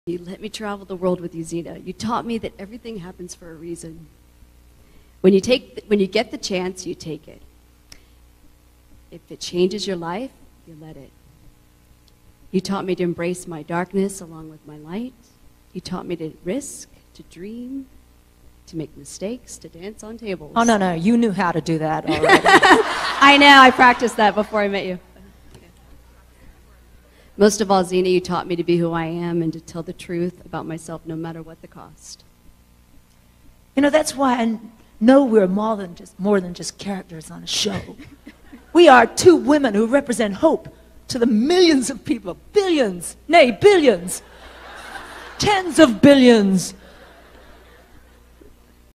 You let me travel the world with you, Zena. You taught me that everything happens for a reason. When you get the chance, you take it. If it changes your life, you let it. You taught me to embrace my darkness along with my light. You taught me to risk, to dream, to make mistakes, to dance on tables. Oh, no, you knew how to do that already. I know, I practiced that before I met you. Most of all, Zena, you taught me to be who I am and to tell the truth about myself no matter what the cost. You know, that's why I know we're more than just characters on a show. We are two women who represent hope to the millions of people, billions, nay, billions, tens of billions